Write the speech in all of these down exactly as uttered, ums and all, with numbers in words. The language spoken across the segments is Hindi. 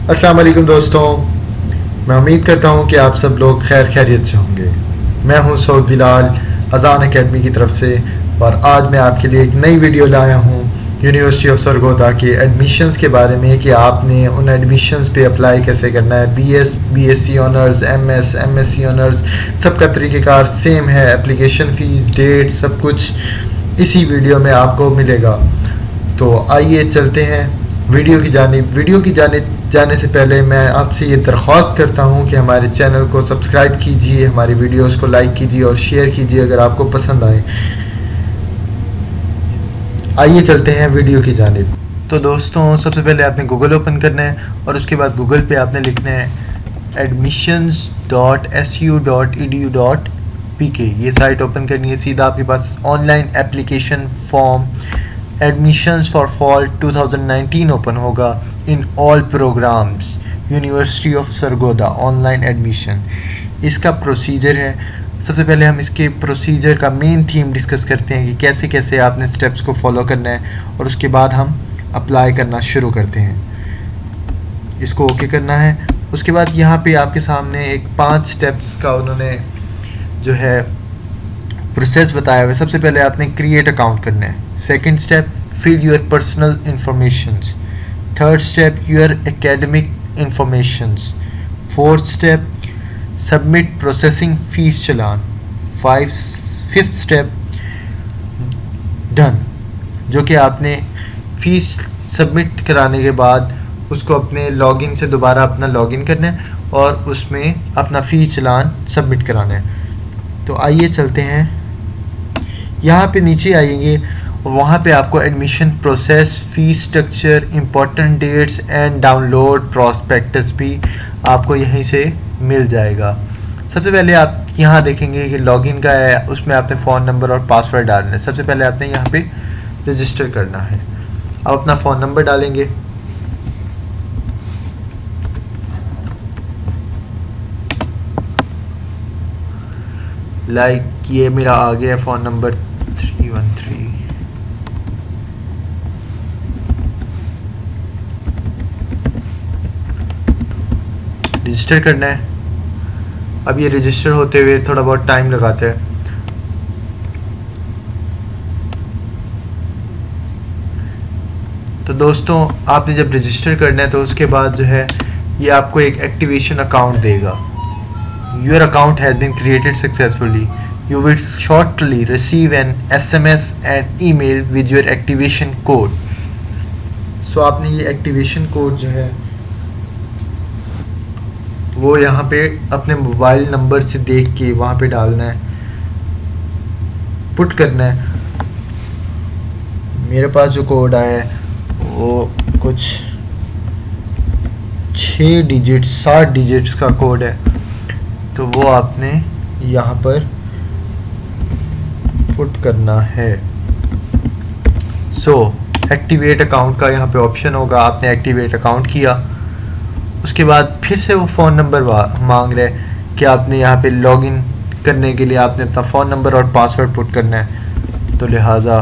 अस्सलाम वालेकुम दोस्तों, मैं उम्मीद करता हूँ कि आप सब लोग खैर खैरियत से होंगे। मैं हूँ सऊद बिलाल अजान एकेडमी की तरफ से, और आज मैं आपके लिए एक नई वीडियो लाया हूँ यूनिवर्सिटी ऑफ सरगोदा के एडमिशन्स के बारे में कि आपने उन एडमिशन्स पे अप्लाई कैसे करना है। BS BSc honours, MS, MSc honours, सबका तरीक़ेकार सेम है। एप्लीकेशन फ़ीस, डेट, सब कुछ इसी वीडियो में आपको मिलेगा। तो आइए चलते हैं वीडियो की जानिब। वीडियो की जानिब जाने से पहले मैं आपसे ये दरख्वास्त करता हूँ कि हमारे चैनल को सब्सक्राइब कीजिए, हमारी वीडियोस को लाइक कीजिए और शेयर कीजिए अगर आपको पसंद आए। आइए चलते हैं वीडियो की जानिब। तो दोस्तों, सबसे पहले आपने गूगल ओपन करना है और उसके बाद गूगल पे आपने लिखना है admissions dot S U dot E D U dot P K. ये साइट ओपन करनी है। सीधा आपके पास online application form admissions for fall two thousand nineteen open होगा in all programs university of Sargodha online admission. इसका प्रोसीजर है। सबसे पहले हम इसके प्रोसीजर का मेन थीम डिस्कस करते हैं कि कैसे कैसे आपने स्टेप्स को फॉलो करना है, और उसके बाद हम अप्लाई करना शुरू करते हैं। इसको ओके करना है। उसके बाद यहाँ पे आपके सामने एक पांच स्टेप्स का उन्होंने जो है प्रोसेस बताया हुआ है। सबसे पहले आपने क्रिएट अकाउंट करना है। Second step, fill your personal informations. Third step, your academic informations. Fourth step, submit processing fee challan. Five fifth step, done, जो कि आपने फ़ीस सबमिट कराने के बाद उसको अपने लॉगिन से दोबारा अपना लॉगिन करना है और उसमें अपना फ़ीस चलान सबमिट कराना है। तो आइए चलते हैं। यहाँ पे नीचे आएंगे और वहाँ पे आपको admission process, fees structure, important dates and download prospectus भी आपको यहीं से मिल जाएगा। सबसे पहले आप यहाँ देखेंगे कि लॉगिन का है, उसमें आपने फ़ोन नंबर और पासवर्ड डालना है। सबसे पहले आपने यहाँ पे रजिस्टर करना है। आप अपना फ़ोन नंबर डालेंगे, लाइक like ये मेरा आ गया phone number three one three. Register करना है। अब ये रजिस्टर होते हुए थोड़ा बहुत टाइम लगाता है। तो दोस्तों, आपने जब रजिस्टर करना है तो उसके बाद जो है ये आपको एक एक्टिवेशन अकाउंट देगा। Your account has been created successfully, you will shortly receive an S M S and email with your activation code. So आपने ये एक्टिवेशन कोड जो है वो यहाँ पे अपने मोबाइल नंबर से देख के वहाँ पे डालना है, पुट करना है। मेरे पास जो कोड आया है वो कुछ छः डिजिट सात डिजिट्स का कोड है, तो वो आपने यहाँ पर पुट करना है। सो एक्टिवेट अकाउंट का यहाँ पे ऑप्शन होगा। आपने एक्टिवेट अकाउंट किया, उसके बाद फिर से वो फ़ोन नंबर मांग रहे हैं कि आपने यहाँ पे लॉगिन करने के लिए आपने अपना फ़ोन नंबर और पासवर्ड पुट करना है। तो लिहाजा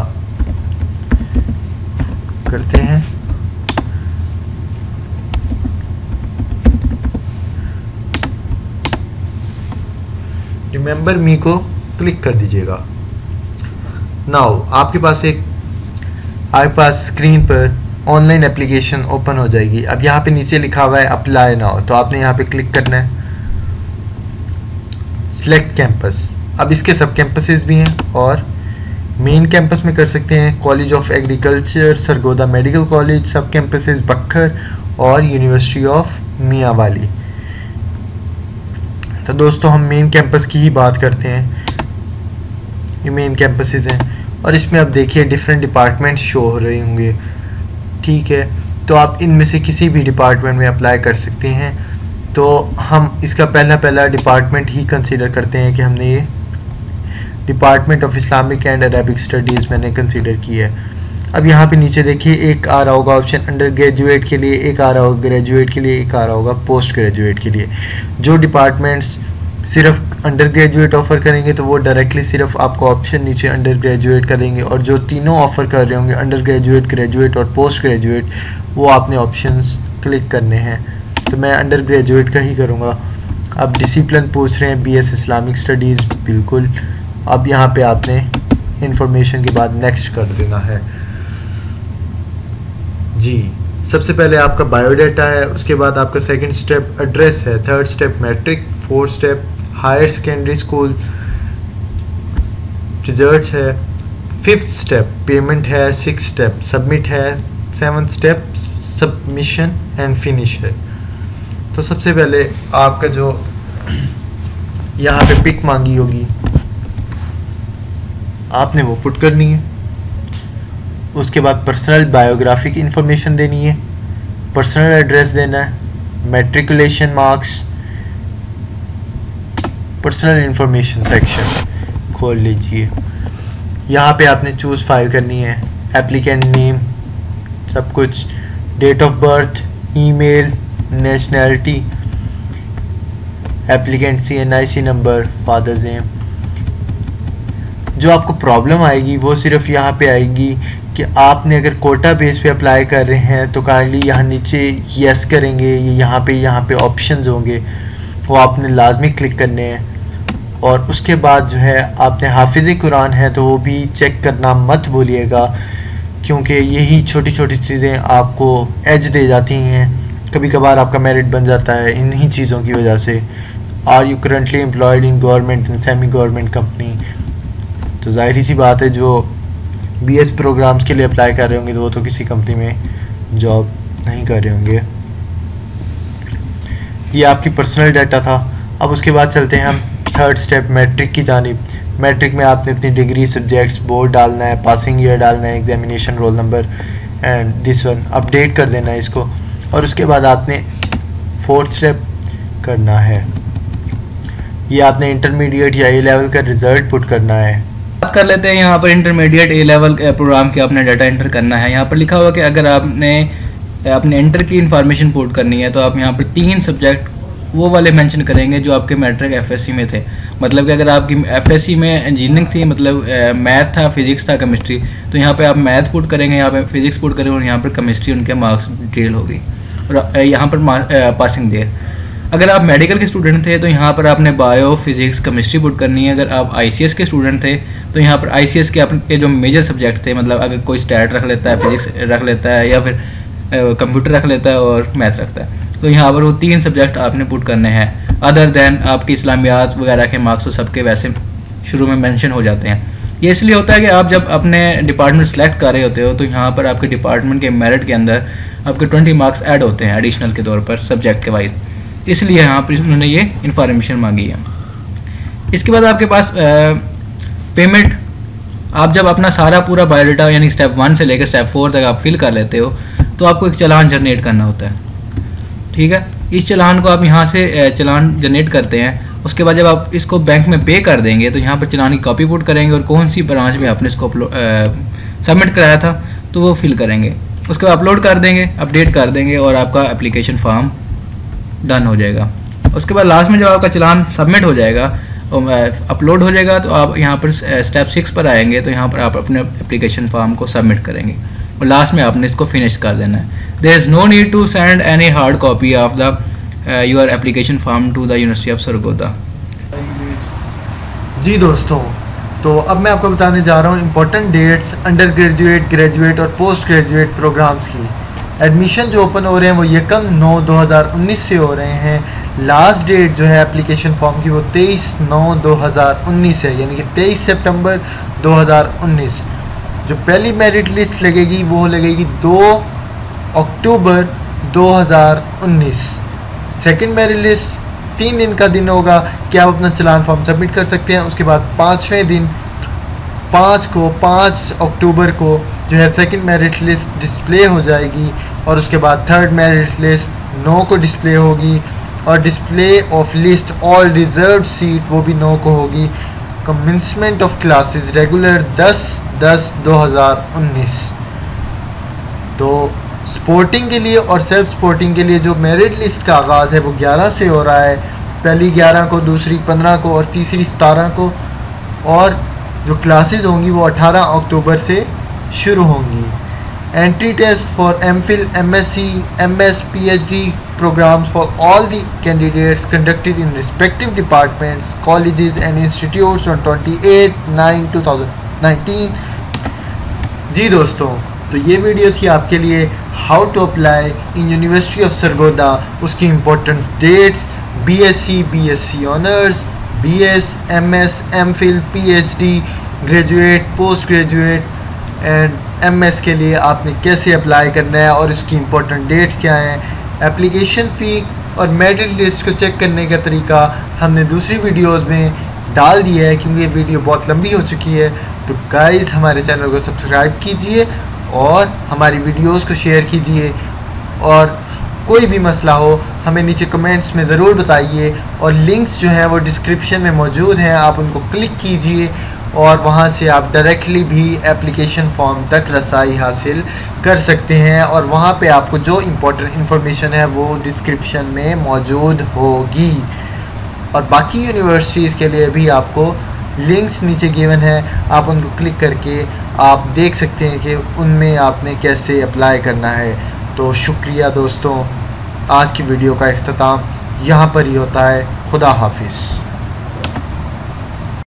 करते हैं। रिमेंबर मी को क्लिक कर दीजिएगा। नाउ आपके पास एक आपके पास स्क्रीन पर ऑनलाइन एप्लीकेशन ओपन हो जाएगी। अब यहाँ पे नीचे लिखा हुआ है अप्लाई नाउ, तो आपने यहाँ पे क्लिक करना है। Select campus. अब इसके सब कैंपसेस भी हैं और मेन कैंपस में कर सकते हैं college of agriculture, Sargodha medical college, सब कैंपसेस बक्खर और यूनिवर्सिटी ऑफ मियांवाली। तो दोस्तों, हम मेन कैंपस की ही बात करते हैं। ये मेन कैंपसेस हैं और इसमें आप देखिए डिफरेंट डिपार्टमेंट शो हो रहे होंगे, ठीक है। तो आप इनमें से किसी भी डिपार्टमेंट में अप्लाई कर सकते हैं। तो हम इसका पहला पहला डिपार्टमेंट ही कंसीडर करते हैं कि हमने ये department of Islamic and Arabic studies मैंने कंसीडर किया है। अब यहाँ पे नीचे देखिए एक आ रहा होगा ऑप्शन अंडर ग्रेजुएट के लिए, एक आ रहा होगा ग्रेजुएट के लिए, एक आ रहा होगा पोस्ट ग्रेजुएट के लिए। जो डिपार्टमेंट्स सिर्फ अंडर ग्रेजुएट ऑफ़र करेंगे तो वो डायरेक्टली सिर्फ आपको ऑप्शन नीचे अंडर ग्रेजुएट करेंगे, और जो तीनों ऑफ़र कर रहे होंगे अंडर ग्रेजुएट, ग्रेजुएट और पोस्ट ग्रेजुएट, वो आपने ऑप्शंस क्लिक करने हैं। तो मैं अंडर ग्रेजुएट का ही करूँगा। अब डिसिप्लिन पूछ रहे हैं, बीएस इस्लामिक स्टडीज़, बिल्कुल। अब यहाँ पे आपने इंफॉर्मेशन के बाद नेक्स्ट कर देना है जी। सबसे पहले आपका बायोडाटा है, उसके बाद आपका सेकंड स्टेप एड्रेस है, third step matric, fourth step higher secondary school results है, फिफ्थ स्टेप पेमेंट है, सिक्स स्टेप सबमिट है, seventh step submission and finish है। तो सबसे पहले आपका जो यहाँ पे पिक मांगी होगी आपने वो पुट करनी है। उसके बाद पर्सनल बायोग्राफिक इंफॉर्मेशन देनी है, पर्सनल एड्रेस देना है, matriculation marks, personal information section खोल लीजिए। यहाँ पे आपने चूज़ फाइल करनी है, एप्लीकेंट नेम सब कुछ, date of birth, email, nationality, applicant C N I C number, father's name. जो आपको प्रॉब्लम आएगी वो सिर्फ यहाँ पे आएगी कि आपने अगर कोटा बेस पे अप्लाई कर रहे हैं तो काइंडली यहाँ नीचे यस करेंगे, ये यहाँ पे यहाँ पे ऑप्शंस होंगे वो आपने लाजमी क्लिक करने हैं। और उसके बाद जो है आपने हाफिज़ कुरान है तो वो भी चेक करना मत भूलिएगा, क्योंकि यही छोटी छोटी चीज़ें आपको एज दे जाती हैं, कभी कभार आपका मेरिट बन जाता है इन्हीं चीज़ों की वजह से। Are you currently employed in government and semi government company, तो जाहिर सी बात है जो बीएस प्रोग्राम्स के लिए अप्लाई कर रहे होंगे तो वो तो किसी कंपनी में जॉब नहीं कर रहे होंगे। ये आपकी पर्सनल डाटा था। अब उसके बाद चलते हैं हम थर्ड स्टेप मैट्रिक की जानिब। मैट्रिक में आपने अपनी डिग्री, सब्जेक्ट्स, बोर्ड डालना है, पासिंग ईयर डालना है, examination roll number and this one update कर देना है इसको। और उसके बाद आपने फोर्थ स्टेप करना है, ये आपने इंटरमीडिएट या ए लेवल का रिजल्ट पुट करना है। बात कर लेते हैं यहाँ पर इंटरमीडिएट ए लेवल प्रोग्राम के आपने डाटा एंटर करना है। यहाँ पर लिखा हुआ कि अगर आपने अपने इंटर की इंफॉर्मेशन पुट करनी है तो आप यहाँ पर तीन सब्जेक्ट वो वाले मेंशन करेंगे जो आपके मैट्रिक एफएससी में थे। मतलब कि अगर आपकी एफएससी में इंजीनियरिंग थी, मतलब मैथ था, फिजिक्स था, केमिस्ट्री, तो यहाँ पे आप मैथ पुट करेंगे, यहाँ पे फिजिक्स पुट करेंगे और यहाँ पर केमिस्ट्री उनके मार्क्स डिटेल होगी और यहाँ पर पासिंग दे। अगर आप मेडिकल के स्टूडेंट थे तो यहाँ पर आपने बायो, फिजिक्स, केमिस्ट्री पुट करनी है। अगर आप आईसीएस के स्टूडेंट थे तो यहाँ पर आईसीएस के आपके जो मेजर सब्जेक्ट थे, मतलब अगर कोई स्टैट रख लेता है, फिजिक्स रख लेता है या फिर कंप्यूटर रख लेता है और मैथ रखता है, तो यहाँ पर वो तीन सब्जेक्ट आपने पुट करने हैं। अदर देन आपकी इस्लामियात वगैरह के मार्क्स तो सबके वैसे शुरू में मेंशन हो जाते हैं। ये इसलिए होता है कि आप जब अपने डिपार्टमेंट सेलेक्ट कर रहे होते हो तो यहाँ पर आपके डिपार्टमेंट के मेरिट के अंदर आपके ट्वेंटी मार्क्स ऐड होते हैं एडिशनल के तौर पर सब्जेक्ट के वाइज, इसलिए यहाँ पर उन्होंने ये इन्फॉर्मेशन मांगी है। इसके बाद आपके पास पेमेंट, आप जब अपना सारा पूरा बायोडाटा यानी स्टेप वन से लेकर स्टेप फोर तक आप फिल कर लेते हो तो आपको एक चालान जनरेट करना होता है, ठीक है। इस चालान को आप यहाँ से चालान जनरेट करते हैं। उसके बाद जब आप इसको बैंक में पे कर देंगे तो यहाँ पर चालान की कॉपी पुट करेंगे और कौन सी ब्रांच में आपने इसको सबमिट कराया था तो वो फिल करेंगे। उसको अपलोड कर देंगे, अपडेट कर देंगे और आपका एप्लीकेशन फॉर्म डन हो जाएगा। उसके बाद लास्ट में जब आपका चालान सबमिट हो जाएगा, अपलोड हो जाएगा, तो आप यहाँ पर स्टेप सिक्स पर आएंगे तो यहाँ पर आप अपने एप्लीकेशन फॉर्म को सबमिट करेंगे और लास्ट में आपने इसको फिनिश कर देना है। There is no need to send any hard copy of the your application form to the university of Sargodha. जी दोस्तों, तो अब मैं आपको बताने जा रहा हूँ important dates under graduate, graduate और पोस्ट ग्रेजुएट प्रोग्राम्स की। एडमिशन जो ओपन हो रहे हैं वो यकम नौ दो हज़ार उन्नीस से हो रहे हैं। लास्ट डेट जो है एप्लीकेशन फॉर्म की वो तेईस नौ दो हज़ार उन्नीस है, यानी कि तेईस सितंबर दो हज़ार उन्नीस। जो पहली मेरिट लिस्ट लगेगी वो लगेगी दो अक्टूबर दो हज़ार उन्नीस। सेकेंड मेरिट लिस्ट तीन दिन का दिन होगा कि आप अपना चालान फॉर्म सबमिट कर सकते हैं। उसके बाद पाँचवें दिन पाँच को पाँच अक्टूबर को जो है सेकंड मेरिट लिस्ट डिस्प्ले हो जाएगी और उसके बाद थर्ड मेरिट लिस्ट नौ को डिस्प्ले होगी और display of list all reserve seat वो भी नौ को होगी। कमेंसमेंट ऑफ क्लासेस रेगुलर दस दस दो हज़ार उन्नीस। तो स्पोर्टिंग के लिए और सेल्फ स्पोर्टिंग के लिए जो मेरिट लिस्ट का आगाज़ है वो ग्यारह से हो रहा है, पहली ग्यारह को, दूसरी पंद्रह को और तीसरी सतारह को, और जो क्लासेस होंगी वो अठारह अक्टूबर से शुरू होंगी। entry test for MPhil, M S c, M S, PhD programs for all the candidates conducted in respective departments, colleges and institutes on twenty-eight nine twenty nineteen। जी दोस्तों, तो ये वीडियो थी आपके लिए how to apply in university of Sargodha, उसकी important dates, BSc, BSc honours, BS, MS, MPhil, PhD, graduate, post graduate and MS के लिए आपने कैसे अप्लाई करना है और इसकी इम्पोर्टेंट डेट्स क्या हैं, एप्लीकेशन फ़ी और मेरिट लिस्ट को चेक करने का तरीका हमने दूसरी वीडियोस में डाल दिया है क्योंकि ये वीडियो बहुत लंबी हो चुकी है। तो गाइस हमारे चैनल को सब्सक्राइब कीजिए और हमारी वीडियोस को शेयर कीजिए, और कोई भी मसला हो हमें नीचे कमेंट्स में ज़रूर बताइए, और लिंक्स जो हैं वो डिस्क्रिप्शन में मौजूद हैं, आप उनको क्लिक कीजिए और वहाँ से आप डायरेक्टली भी एप्लीकेशन फॉर्म तक रसाई हासिल कर सकते हैं, और वहाँ पे आपको जो इम्पोर्टेंट इन्फॉर्मेशन है वो डिस्क्रिप्शन में मौजूद होगी। और बाकी यूनिवर्सिटीज़ के लिए भी आपको लिंक्स नीचे गिवन है, आप उनको क्लिक करके आप देख सकते हैं कि उनमें आपने कैसे अप्लाई करना है। तो शुक्रिया दोस्तों, आज की वीडियो का इख्तिताम यहाँ पर ही होता है। खुदा हाफिज़।